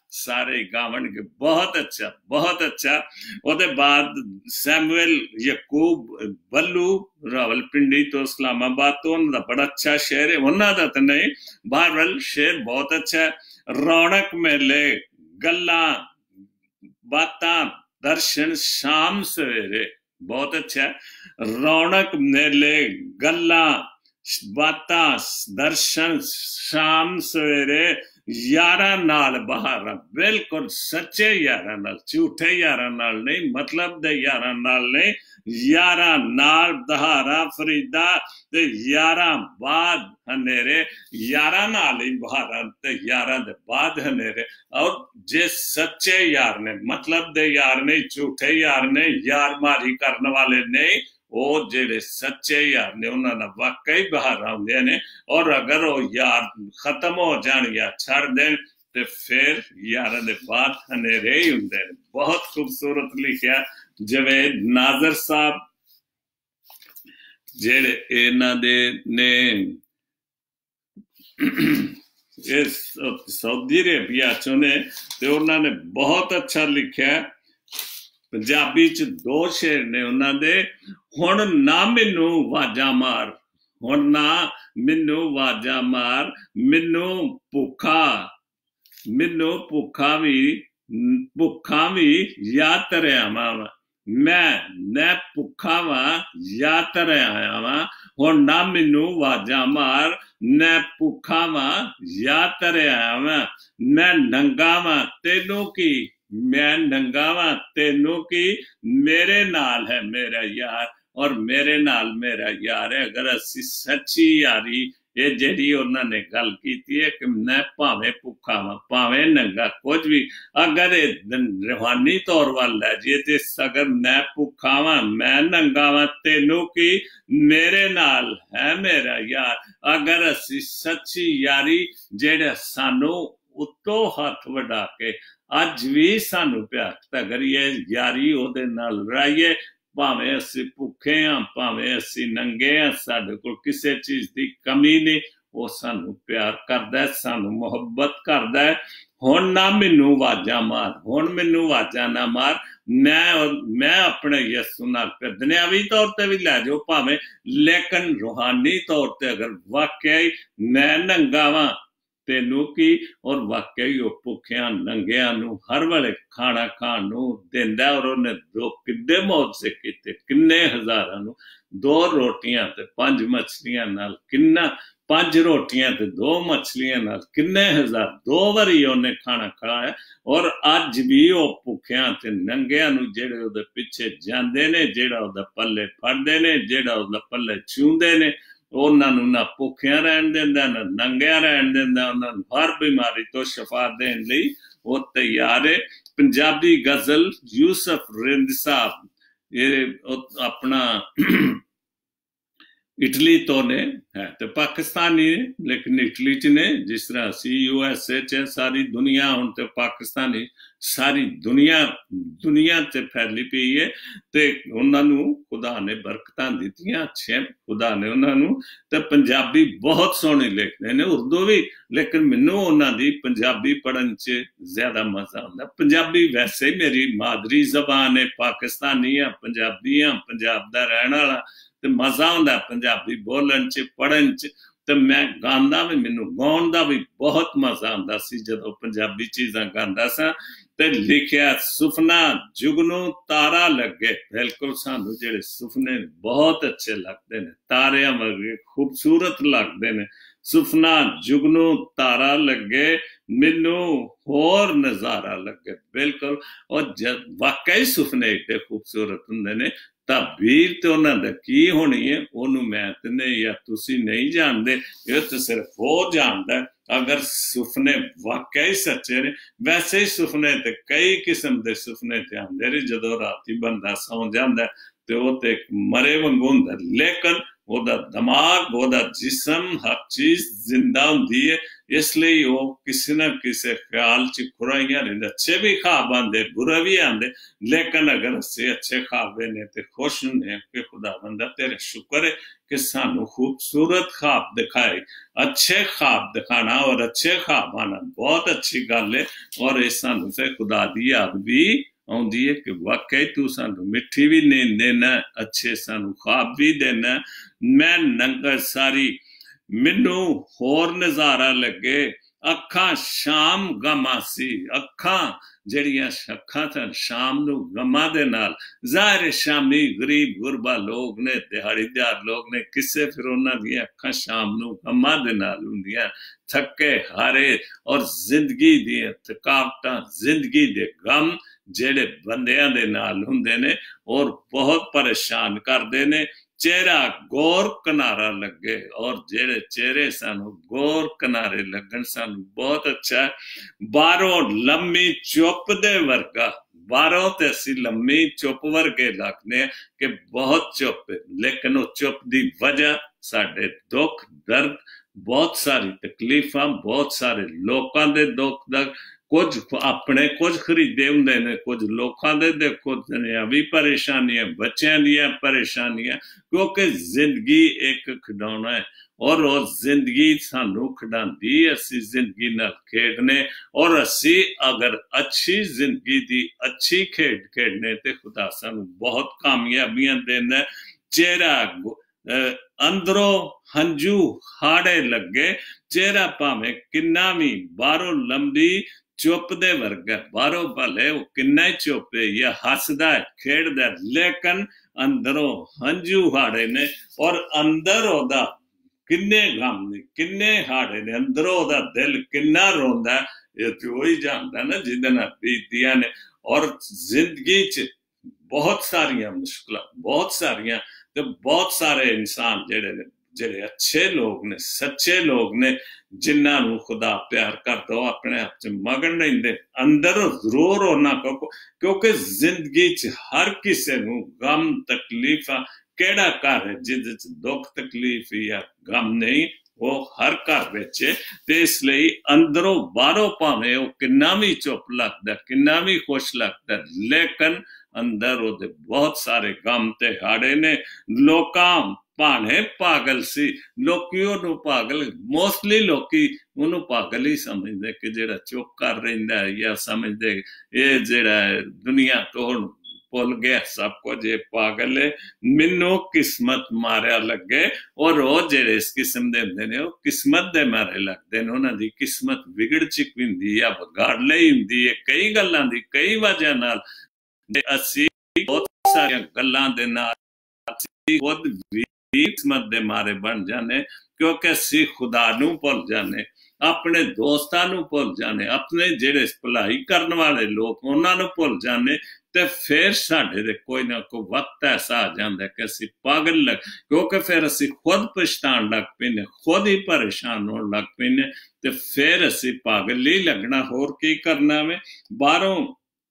सारे गावणगे बहुत अच्छा बहुत अच्छा। ਉਹਦੇ ਬਾਅਦ ਸੈਮੂਅਲ ਯਕੂਬ ਬੱਲੂ ਰਾਵਲਪਿੰਡੀ ਤੋਂ ਇਸਲਾਮਾਬਾਦ ਤੋਂ, ਉਹਨਾਂ ਦਾ ਬੜਾ ਅੱਛਾ ਸ਼ੇਰ ਹੈ, ਉਹਨਾਂ ਦਾ ਤਾਂ ਨਹੀਂ, ਬਹਰਹਾਲ ਸ਼ੇਰ ਬਹੁਤ ਅੱਛਾ ਹੈ। ਰੌਣਕ ਮੇਲੇ ਗੱਲਾਂ ਬਾਤਾਂ ਦਰਸ਼ਨ ਸ਼ਾਮ ਸਵੇਰੇ, ਬਹੁਤ ਅੱਛਾ ਹੈ। ਰੌਣਕ ਮੇਲੇ ਗੱਲਾਂ ਬਾਤਾਂ ਦਰਸ਼ਨ ਸ਼ਾਮ ਸਵੇਰੇ, यारां नाल बहारां, बिल्कुल सच्चे यारां नाल, झूठे यारां नाल नहीं, मतलब दे यारां नाल नहीं, यारां नाल बहारां फरीदा ते यारां बाद हनेरे, यारां नाल ही बहारां ते यारां दे बाद हनेरे। और जे सच्चे यार ने, मतलब दे यार नहीं, झूठे यार ने, यार मारी करने वाले नहीं, ਉਹ ਜਿਹੜੇ ਸੱਚੇ ਯਾਰ ਨੇ ਉਹਨਾਂ ਦਾ ਵਾਕਈ ਬਹਾਰ ਆਉਂਦੇ ਨੇ। ਔਰ ਅਗਰ ਉਹ ਯਾਰ ਖਤਮ ਹੋ ਜਾਣ ਜਾਂ ਛੱਡ ਦੇਣ ਤੇ ਫਿਰ ਯਾਰਾਂ ਦੇ ਬਾਅਦ ਹਨੇਰੇ ਹੀ ਹੁੰਦੇ ਨੇ। ਬਹੁਤ ਖੂਬਸੂਰਤ ਲਿਖਿਆ ਜਵੇਦ ਨਾਜ਼ਰ ਸਾਹਿਬ, ਜਿਹੜੇ ਇਹਨਾਂ ਦੇ ਨੇ ਇਸ ਸਾਊਦੀ ਅਰੇਬੀਆ ਚੋਂ ਨੇ, ਤੇ ਉਹਨਾਂ ਨੇ ਬਹੁਤ ਅੱਛਾ ਲਿਖਿਆ। ਪੰਜਾਬੀ ਚ ਦੋ ਸ਼ੇਰ ਨੇ ਉਹਨਾਂ ਦੇ। ਹੁਣ ਨਾ ਮੈਨੂੰ ਆਵਾਜ਼ਾਂ ਮਾਰ, ਹੁਣ ਨਾ ਮੈਨੂੰ ਆਵਾਜ਼ਾਂ ਮਾਰ, ਮੈਨੂੰ ਭੁੱਖਾ ਮੈਨੂੰ ਭੁੱਖਾ ਵੀ ਭੁੱਖਾ ਵੀ ਯਾਦ ਤਰਿਆ ਵਾਂ, ਮੈਂ ਮੈਂ ਭੁੱਖਾ ਵਾਂ ਯਾਦ ਤਰਿਆ ਆਇਆ ਵਾਂ। ਹੁਣ ਨਾ ਮੈਨੂੰ ਆਵਾਜ਼ਾਂ ਮਾਰ, ਮੈਂ ਭੁੱਖਾ ਵਾਂ ਯਾਦ ਤਰਿਆ ਆਇਆ ਵਾਂ। ਮੈਂ ਨੰਗਾ ਵਾਂ ਤੈਨੂੰ ਕੀ, मैं नंगा वा तेनू की, मेरे नाल है मेरा यार और मेरे नाल मेरा यार है। अगर असी सच्ची यारी ये जेडी उन्होंने गल की है कि मैं भावें भुखा वा भावें नंगा कुछ भी, अगर रूहानी तौर वाल लै जी ते अगर मैं भुखा वा मैं नंगा वा तेनू की, मेरे नाल है मेरा यार। अगर असी सच्ची यारी जेड़ा सानू उत्तों हथ वडा के अज भी सानू प्यार करिए, यारी ओदे नाल रहिए, भावें असी भुखे हाँ भावें असी नंगे हाँ, साडे कोल किसी चीज की कमी नहीं, वो सानू प्यार करदा है, सानू मुहब्बत करदा है। हुण ना मैनू आवाज़ां मार, हुण मैनू आवाज़ां ना मार, मैं मैं अपने यसू नाल फिर दुनियावी तौर पर भी लै जाओ भावें, लेकिन रूहानी तौर पर अगर वाकई मैं नंगा वां तेनू की, और वाकई वो भुखिया नंगिया नू हर वेले खाना खाण नू दिंदा। और उन्हें दो किन्ने मौत से कीते, किन्ने हज़ारां नू दो रोटियां ते पंज मछलियां नाल, किन्ना पंज रोटियां ते दो मछलियां नाल किन्ने हज़ार, दो वारी उन्हें खाना खाया। और अज भी वो भुखिया ते नंगिया नू जेड़े उहदे पिछे जांदे ने, जेड़ा उहदा पल्ले फड़दे ने, जेड़ा उहदा पल्ले छूंदे ने, उन्होंने ना भुखिया रहन देंदा ना नंगिया रहन देंदा, उन्होंने हर बीमारी तो शफा देने लई वो तैयार है। पंजाबी गजल यूसुफ रिंद साहब, ये अपना इटली तो ने है तो पाकिस्तानी ने, लेकिन इटली च ने, जिस तरह असी यू एस ए च सारी दुनिया, हुण तो पाकिस्तानी सारी दुनिया दुनिया ते फैली पई है। ते उन्होंने खुदा ने बरकतां दित्तियां अच्छे, खुदा ने उन्होंने ते पंजाबी बहुत सोहनी लिखते हैं, उर्दू भी, लेकिन मैनू उन्हां दी पंजाबी पढ़न च ज्यादा मजा आउंदा। पंजाबी वैसे ही मेरी मादरी जबान है, पाकिस्तानी हाँ पंजाबी हाँ, पंजाब दा रहण वाला, ते मजा आउंदा पंजाबी बोलन च पढ़न च। ते मैं गांदा भी, मैनू गाउण दा भी बहुत मजा आउंदा सी जदों पंजाबी चीज़ां गांदा सा। ते लिखिया सुफना जुगनू तारा लगे, बिल्कुल सानू जेड़े सुफने बहुत अच्छे लगते ने, तारियां वर्गे खूबसूरत लगते ने। सुफना जुगनू तारा लगे, मैनू होर नज़ारा लगे, बिल्कुल। और जब वाकई सुफने एडे खूबसूरत हुंदे ने, तबीर तो उन्होंने की होनी है, उन्होंने मैं ते नहीं या तुसी नहीं जानते, ये तो सिर्फ वो जानता है। अगर सुफने वाकई सच्चे ने, वैसे ही सुफने तो कई किस्म के सुफने ते आंदे ने, जदों राती बंदा सौ जांदा ते वो ते मरे वांगू हुंदा, लेकिन ਉਹਦਾ ਦਿਮਾਗ, ਉਹਦਾ ਜਿਸਮ, ਹਰ ਚੀਜ਼ ਜ਼ਿੰਦਾ ਹੁੰਦੀ ਹੈ। ਇਸ ਲਈ ਉਹ ਕਿਸੇ ਨਾ ਕਿਸੇ ਖਿਆਲ 'ਚ ਖੁਰਾਈਆਂ ਰਹਿੰਦੇ। ਅੱਛੇ ਵੀ ख्वाब आते, बुरे भी आते, लेकिन अगर असी अच्छे ख्वाब ने तो खुश होंगे कि खुदा बंदा तेरे शुक्र है कि सानू खूबसूरत ख्वाब दिखाए। अच्छे ख्वाब दिखाना और अच्छे ख्वाब आना बहुत अच्छी गल है, और ये सानू से खुदा दी याद भी आउंदी है कि वाकई तू सानू मिठी भी नींद देना, अच्छे सानू ख्वाब भी देना। मैं नंगा सारी मैनू होर नज़ारा लगे, अखा शाम गमा सी, अखा जड़ियां अखा सन शाम नू गमा दे नाल। ज़ाहिर शामी गरीब गुरबा लोग ने, दिहाड़ीदार लोग ने, किसे फिर उन्हां दी अखा शाम नू गमा दे नाल हुंदियां, थके हारे और जिंदगी दी थकावटां, जिंदगी दे गम जेड़े बंदियां दे नाल हुंदे ने और बहुत परेशान करदे ने। चेहरा गौर किनारा लगे, और जेड़े चेहरे सानू गौर किनारे लगन सानू बहुत अच्छा है। बारों लम्मी चुप दे वर्गा, बारों ते असी लम्मी चुप वर्गे लगने कि बहुत चुप है, लेकिन वो चुप दी वजह साडे दुख दर्द, बहुत सारी तकलीफां, बहुत सारे लोकां दे दुख दर्द, कुछ अपने कुछ खरीदे होंदे ने, कुछ लोकां दे देखो दुनियावी परेशानियां, बच्चों दियां परेशानियां, क्योंकि जिंदगी एक खिडौना है और वो जिंदगी सानू खिडांदी। असी जिंदगी नाल खेडने, और असी अगर अच्छी जिंदगी दी अच्छी खेड खेडने ते खुदा सानू बहुत कामयाबियां देना। चेहरा अंदरों हंजू हाड़े लगे, चेहरा भावें किन्ना भी बाहरों लंबी चुप दे वर्गा, बाहरों भले वो किन्ना ही चुप है या हसदा है खेड़दा, लेकिन अंदरों हंजू हाड़े ने, और अंदर ओदा किन्ने गम ने, किन्ने हाड़े ने, अंदरों ओदा दिल किन्ना रोंदा है, ये तो वही जानता ना जिहदे नाल बीतियां ने। और जिंदगी च बहुत सारियां मुश्किलां, बहुत सारियां ते बहुत सारे इंसान जेड़े ने, जेड़े अच्छे लोग ने, सच्चे लोग ने, जिन्हां नूं खुदा प्यार करदा ओ अपने आप च मगन रहिंदे, अंदर जरूर होना, क्योंकि जिंदगी च हर किसे नूं गम तकलीफां, केड़ा घर है जिहदे च दुख तकलीफ या गम नहीं, वो हर घर विच है। ते इसलिए अंदरों बाहरों भावें वो किन्ना भी चुप लगदा, किन्ना भी खुश लगदा, लेकिन अंदर ओहदे बहुत सारे गम ते हाड़े ने। लोकां भाणे पागल सी, लोकी ओनू पागल, मोस्टली लोकी ओनू पागल ही समझदे कि जेड़ा चुप कर रहिंदा है, या समझदे ये जेड़ा दुनिया तो हुण भुल गया सब कुछ, ये पागल है, मैनू किस्मत मारिया लगे। और वो जेड़े इस किस्म दे हुंदे ने, वो किस्मत दे मारे लगदे ने, उन्हां दी किस्मत विगड़ चुकी हुंदी है, बगाड़ लई हुंदी है कई गल्लां दी, कई वजह नाल। असी बहुत सारियां गल्लां दे नाल असी खुद भी किस्मत दे मारे बन जाने, क्योंकि असी खुदा नूं भुल जाने, अपने दोस्तां नूं भुल जाने, अपने जेड़े भलाई करन वाले लोग उन्हां नूं भुल जाने। ते फिर साडे दे कोई ना कोई वक्त ऐसा आ जांदा कि असी पागल लग, क्योंकि फिर असी खुद पछताण लग पैने, खुद ही परेशान होण लग पैने, ते फिर असी पागल ही लगना, होर की करना वे। बाहरों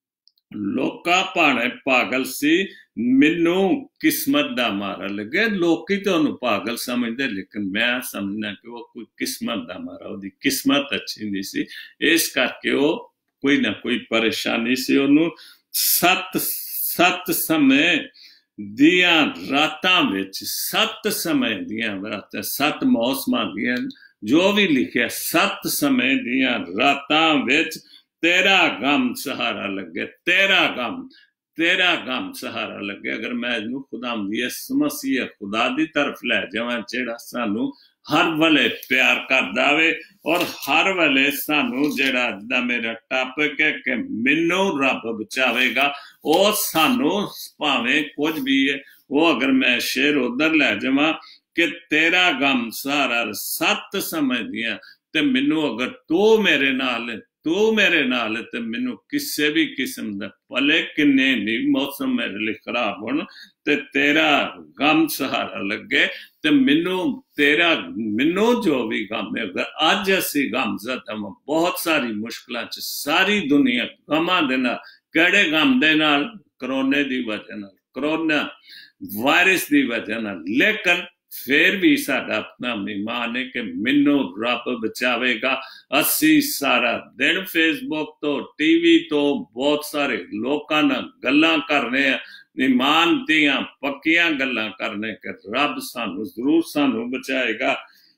लोका भाणे पागल सी, मैनू किस्मत दा मारा लगे। लोकी तो उन्हें पागल समझते, लेकिन मैं समझना कि वो कोई किस्मत दा मारा, उसकी किस्मत अच्छी नहीं सी, इस करके वो कोई ना कोई परेशानी सी। उन्होंने सत सत समय दियां रातां विच, सत समय दियां रातां, सत मौसमां दियां, जो भी लिखिया, सत समय दियां रातां विच तेरा गम सहारा लगे, तेरा गम, तेरा गम सहारा लगे। अगर मैं इनू खुदा दी समस्या खुदा दी तरफ लै जावां, जेड़ा सानू हर वेले प्यार करदा वे, और हर वेले सानू जेड़ा अज दा मेरा टॉपिक है कि मैनू रब बचावेगा, वो सानू भावें कुछ भी है, वो अगर मैं शेर उधर लै जावां कि तेरा गम सहारा सत समय दियां, ते मैनू अगर तू मेरे नाल, तू मेरे नाल, ते मैनू किसी भी किस्म दा भले किन्ने भी मौसम मेरे लिए खराब होण, ते तेरा गम सहारा लगे, ते मैनू तेरा, मैनू जो भी गम है, अगर अज असी गम ज़दा बहुत सारी मुश्किलां च, सारी दुनिया गमां दे नाल, केड़े गम दे नाल? करोने दी वजह नाल, करोना वायरस दी वजह नाल, लेकिन फिर भी साडा अपना ईमान है कि मैनू रब बचावेगा। असी सारा दिन फेसबुक तो टीवी तो बहुत सारे लोगों नाल गल्लां करने ईमान दियां पक्कियां गल्लां करने के रब सानू जरूर सानू बचाएगा।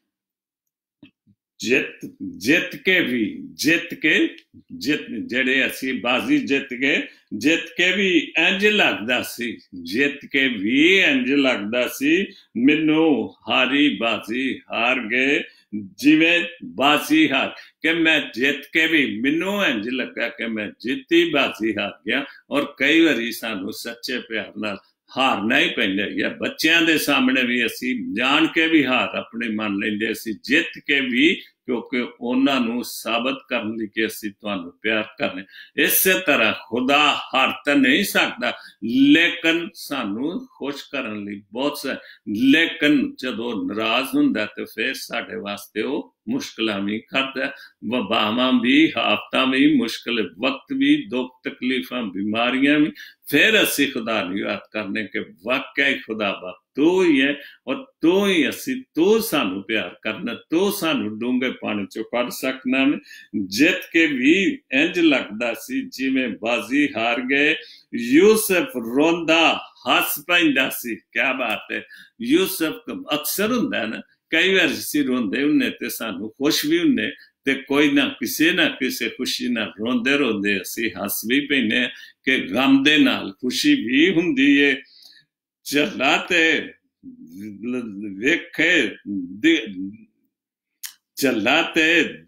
जित जित के भी जित के जित जेड़े असी बाजी जित के जित के भी इंज लगदा सी जित के भी इंज लगदा सी मैनू हारी बाजी हार गए जिवें बाजी हार के मैं जित के भी मैनू इंज लगा कि मैं जीती बाजी हार गया। और कई बारी सानू सच्चे प्यार नाल हारना ही पैंदा है। बच्चों के सामने भी असी जान के भी हार अपनी मान लेंदे, असी जित के भी, क्योंकि उन्होंने साबित करने लई कि असी तुहानू प्यार करने। इस तरह खुदा हार तो नहीं सकता, लेकिन सानू खुश करने लई बहुत सा, लेकिन जदों नाराज हुंदा तो फिर साडे वास्ते वो मुश्किलां भी करदा, वबावां भी, आफतां भी, मुश्किल वक्त भी, दुख तकलीफां बीमारियां भी। फिर असी खुदा नूं याद करने के वाकई खुदा बा तू ही है, और तू ही असी, तू सानू प्यार करना, तू सानू डूंगे पानी चो कढ सकना। जित के भी इंज लगदा सी जिवें बाजी हार गए। यूसुफ रोंदा हस पैंदा सी। क्या बात है। यूसुफ अक्सर हुंदा ना, कई बार असी रोंदे हुन्ने ते सानू खुश भी हुन्ने, ते कोई ना किसी ना किसी खुशी ना रोंदे रोंदे असी हस भी पैने कि गम दे नाल खुशी भी हुंदी है। झल्ला ते वेखे झल्ला ते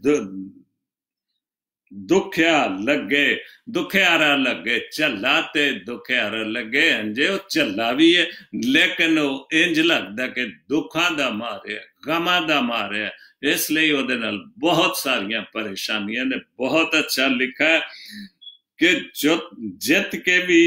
दुखिया लगे दुखियारा लगे, झल्ला ते दुखियारा लगे। अंजे वो झल्ला भी है, लेकिन वो इंज लगदा कि दुखां दा मारे गमां दा मारे, इसलिए ओहदे नाल बहुत सारियां परेशानियां ने। बहुत अच्छा लिखा है कि जो जित के भी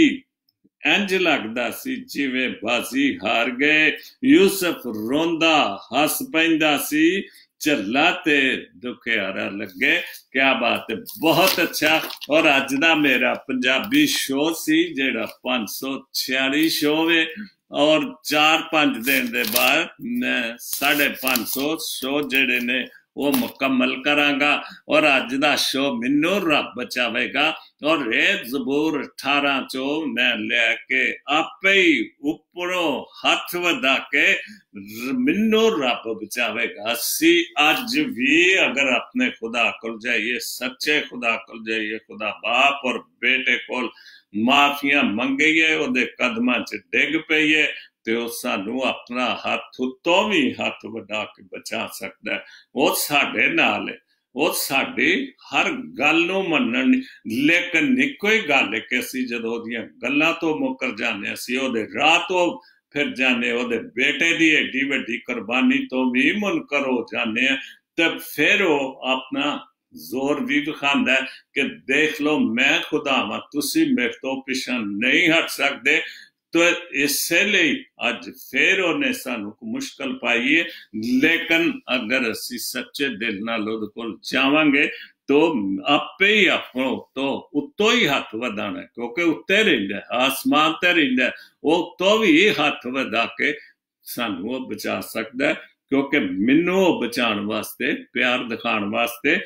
इंज लगदा सी जिवें बाजी हार गए। यूसुफ रोंदा हस पैंदा सी, झल्ला ते दुखियारा लगे। क्या बात है, बहुत अच्छा। और अज दा मेरा पंजाबी शो सी जेड़ा पांच सौ छियाली शो है, और चार पांच दिन दे बाद मैं साढ़े पांच सौ शो जेड़े ने वो मुकम्मल करांगा। और अज दा शो मैनू रब बचावेगा। और ये जबूर अठारह चो मैं लेके आपे ही उपरों हथ वधा के मैनू रब बचावेगा। असी अज भी अगर अपने खुदा को जाइए, सच्चे खुदा को जाइए, खुदा बाप और बेटे को माफिया मंगीए, ओदे कदमां च डिग पईए, तो सानू अपना हथ उत्तों भी हथ वधा के बचा सकता है। वो साडे नाल है, वो साडी हर गल नूं मनण। लेकिन इक्को ही गल है कि असीं जदों ओहदियां गल्लां तो मुकर जाने, असीं ओहदे राह तो फिर जाने, ओहदे बेटे दी एडी वड्डी कुर्बानी तो भी मुनकर हो जाने, तब फिर वो अपना जोर भी दिखांदा है कि देख लो मैं खुदा वां, तुसीं मेरे तो पिछां नहीं हट सकदे। तो इसलिए अज फिर उन्हें सानू मुश्किल पाई है, लेकिन अगर असी सच्चे दिल नाल उहदे कोल जावांगे तो आपे ही अपनों तो उत्तों ही हथ वधाना, क्योंकि उत्ते रहिंदा है, आसमान ते रहिंदा है, वो उत्तों भी हथ वधा के सानू बचा सकदा है। क्योंकि मैनू बचाने वास्ते, प्यार दिखाने वास्ते,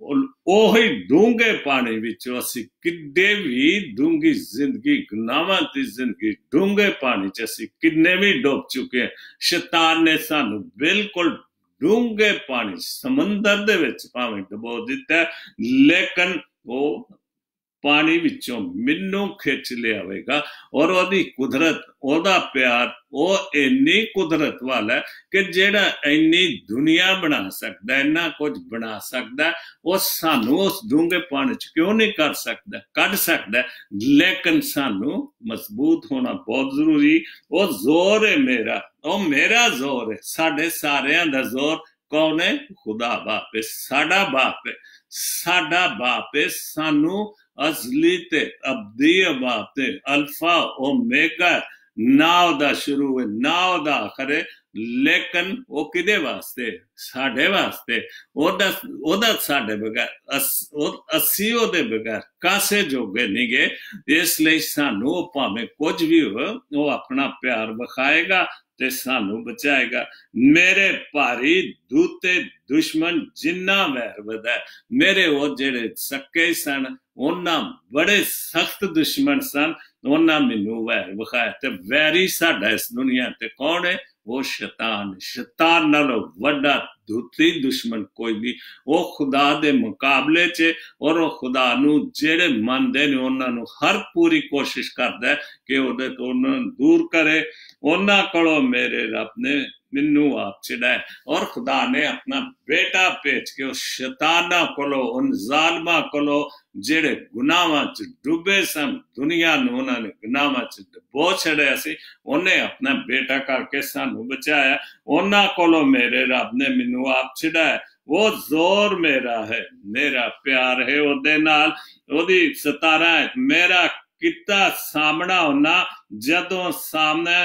ओही डूंगे पानी विचों असी किड्डे भी डूंगी जिंदगी, गुनाहां दी जिंदगी डूंगे पानी च असी किन्ने भी डुब चुके हैं। शैतान ने सानू बिल्कुल डूंगे पानी समंदर दे विच भावें डुबो दिता है, लेकिन वो पानी विचों मैनू खिच लियावेगा। और ओहदी कुदरत, ओहदा प्यार, वो इन्नी कुदरत वाला है कि जेड़ा इन्नी दुनिया बना सकदा, इन्ना कुछ बना सकदा, वो सानू उस डूंगे पानी च क्यों नहीं कर सकदा, कढ सकदा। लेकिन सानू मजबूत होना बहुत जरूरी। वो जोर है मेरा, वो मेरा जोर है, साडे सारियां दा जोर कौन है? खुदा बाप है, साडा बाप है, साडा बाप है। सानू असली ते अब्दी बाप है, अल्फा ओमेगा, ना ओदा शुरू है ना ओदा आखिर है, लेकिन वो किदे वास्ते? साडे वास्ते। ओदा ओदा साडे बगैर अस, असी ओदे बगैर कासे जोगे नहीं गए। इसलिए सानू भावें कुछ भी हो, वो अपना प्यार विखाएगा, ते सानू बचाएगा। मेरे भारी दूते दुश्मन जिन्ना वैर वधा, मेरे वो जेड़े सक्के सन उन्ना बड़े सख्त दुश्मन सन, उन्ना मैनू वैर विखाया। ते वैरी साडा इस दुनिया ते कौन है? वो शैतान। शैतान नालों वड्डा दूती दुश्मन कोई नहीं। वो खुदा दे मुकाबले च, और वो खुदा नू जेड़े मनदे ने उन्हां नू हर पूरी कोशिश करदा है कि ओहदे तो उन्हां नू दूर करे। उन्हां कोलों मेरे रब ने मैनू आप छिड़ाया, और खुदा ने अपना बेटा भेज के उस शैताना कोलो, उन जालमा कोलो जेड़े गुनाहां च डुबे सन, दुनिया नू उन्होंने गुनाहां च डबो छड़िया सी, उन्हें अपना बेटा करके सानू बचाया। उन्हां कोलो मेरे रब ने मैनू आप छिड़ाया। वो जोर मेरा है, मेरा प्यार है ओदे नाल। ओदी सतारा है, मेरा किता सामना होना जदों सामने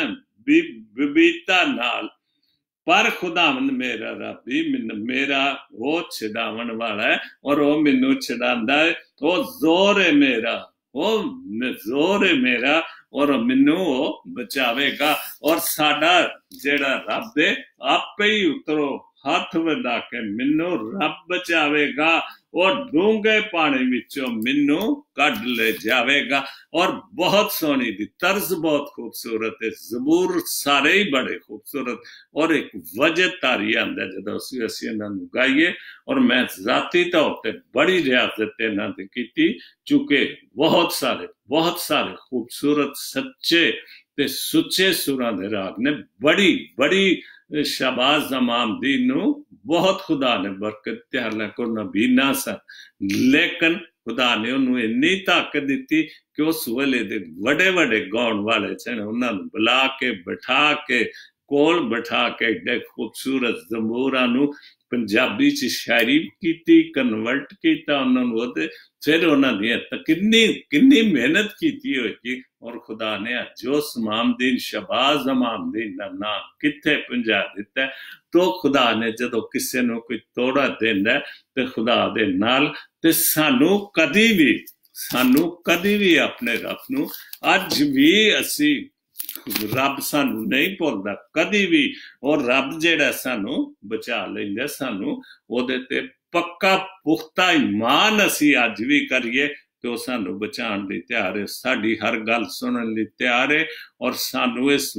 बीबीता नाल। पर खुदावंद मेरा रब भी मेरा वो छिड़ावन वाला है, और वो मैनू छिड़ांदा है। वो जोर है मेरा, वो जोर है मेरा, और मैनू वो बचावेगा। और साडा जेड़ा रब है आपे ही उतरो हाथ वधा के मैनू रब बचावेगा, और डूंगे पानी विचों मैनू कढ ले जावेगा। और बहुत सोहनी दी तर्ज बहुत खूबसूरत है। जबूर सारे ही बड़े खूबसूरत, और एक वजह तारी आंदा जदों असीं असीं इन्हां नूं गाइए। और मैं जाती तौर ते बड़ी रियाजत इन्हां दी कीती, चूंकि बहुत सारे बहुत सारे खूबसूरत सच्चे ते सुच्चे सुरां दे राग ने बड़ी बड़ी शाबाश जमाम दीन नू बहुत खुदा ने बरकत ते हालांकि नबी ना सा, लेकिन खुदा ने उन्होंने इन्नी ताकत दी कि उस वेले दे वड़े वड़े गाउण वाले सन, उन्होंने बुला के बिठा के कोल बिठा के एडे खूबसूरत जमूरां नू पंजाबी च शायरी की, कन्वर्ट किया उन्होंने। फिर उन्होंने किन्नी किन्नी मेहनत की होगी, और खुदा ने जो समामदीन शबाज इमामदीन का नाम किथे पहुंचा दिता है। तो खुदा ने जदों किसी नूं कोई तोड़ा देंदा है ते खुदा दे नाल, ते सानू कदी भी सानू कदी भी अपने रब नूं अज भी असी रब सानू नहीं भुलदा कदी भी। और रब जेड़ा सानू बचा लैंदा, सानू ओहदे ते पक्का पुख्ता ईमान असी अज भी करिए तो सानू बचाने लई तैयार है, साडी हर गल सुनने लई तैयार है, और सानू इस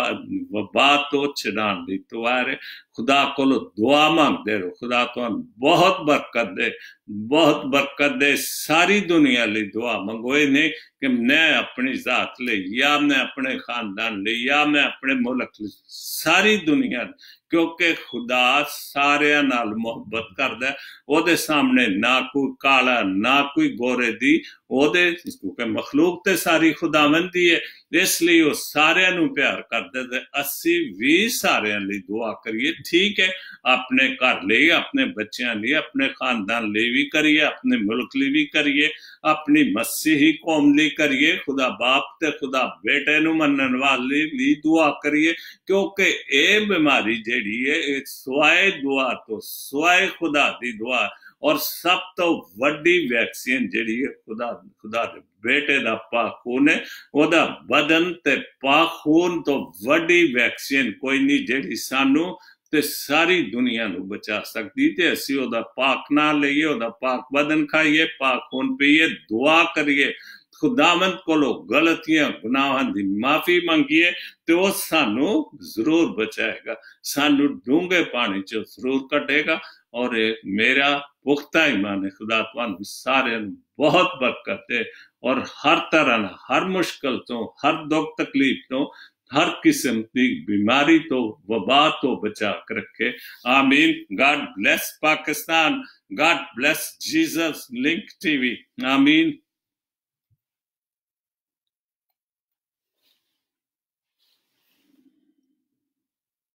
वबा तो छड़ाने लई तैयार है। खुदा कोलों दुआ मांगदे रहो, खुदा तुहानू बहुत बरकत दे, बहुत बरकत दे। सारी दुनिया लई दुआ मंगो, ये नहीं कि मैं अपनी जात लई या मैं अपने खानदान लई या मैं अपने मुल्क लई, सारी दुनिया, क्योंकि खुदा सारियां नाल मुहब्बत करदा है। ओदे सामने ना कोई काला ना कोई गोरे दी, ओदे क्योंकि मखलूक ते सारी खुदावंद दी है, इसलिए वो सारियां नू प्यार करदा ते असी भी सारियां लई दुआ करिए। ठीक है, अपने घर लई, अपने बच्चों लई, अपने खानदान लई भी करिए, अपने मुल्क लई भी करिए, अपनी मसीही कौम लई करिए, खुदा बाप ते खुदा बेटे नू मनन वाले लई दुआ करिए। क्योंकि ये बीमारी जेड़ी है स्वाए दुआ तो स्वाए खुदा दी दुआ, और सब तो वड्डी वैक्सीन जेड़ी है खुदा खुदा दे बेटे दा पाक खून है। ओदा बदन ते पाक खून तो वड्डी वैक्सीन कोई नहीं जेड़ी सानू ते सारी दुनिया नू बचा सकती। ते असी ओदा पाक ना लईए, ओदा पाक बदन खाइए, पाक खून पीए, दुआ करिए, खुदावंद कोलों गलतियां गुनाहां दी माफी मंगिए, तो वो सानू जरूर बचाएगा, सानू डूंगे पानी चो जरूर कटेगा। और मेरा पुख्ता ईमान है खुदा तुहानू सारे बहुत बरकत दे, और हर तरह हर मुश्किल तो, हर दुख तकलीफ तो, हर किस्म की बीमारी तो, वबा तो बचा कर रखे। आमीन। God bless Pakistan, god bless Jesus link TV. आमीन।